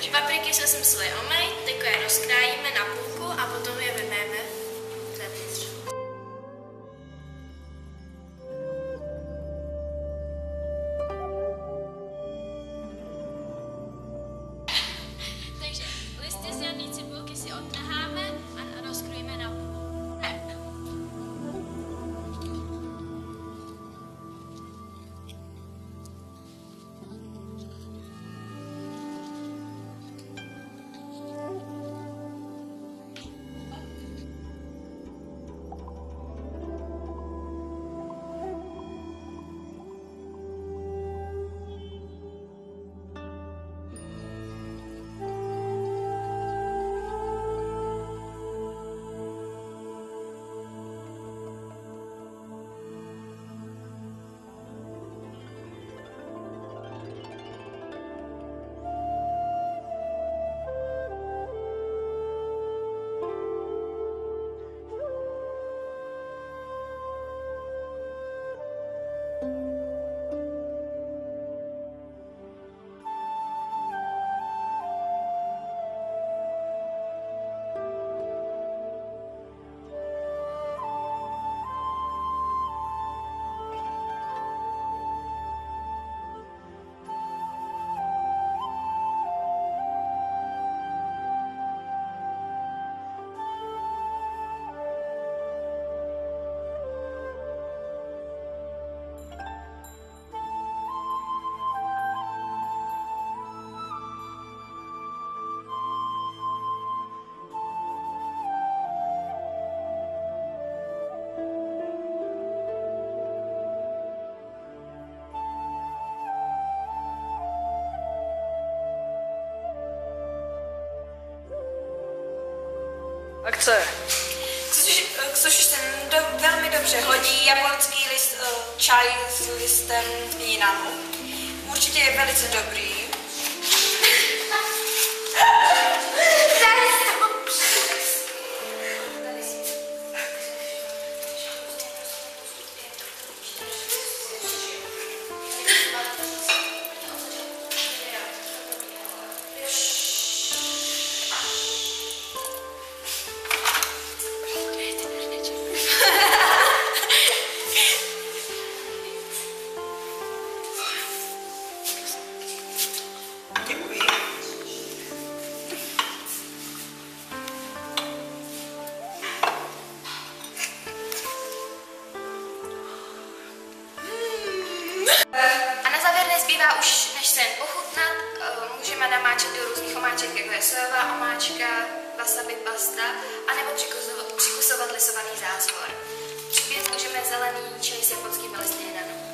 Papriky jsme si museli omejt, teď je rozkrájíme na půlku a potom je vymejeme zevnitř. Takže listy z jarní cibulky si odtrháme a rozkrojíme na půl. Akce. Což se velmi dobře hodí, japonský čaj s listem jinanu. Určitě je velice dobrý. A na závěr nezbývá už, než se jen pochutnat, můžeme namáčet do různých omáček, jako je sojová omáčka, wasabi pasta, anebo přikusovat lisovaný zázvor. Připět můžeme zelený čaj s japonskými listy jinanu.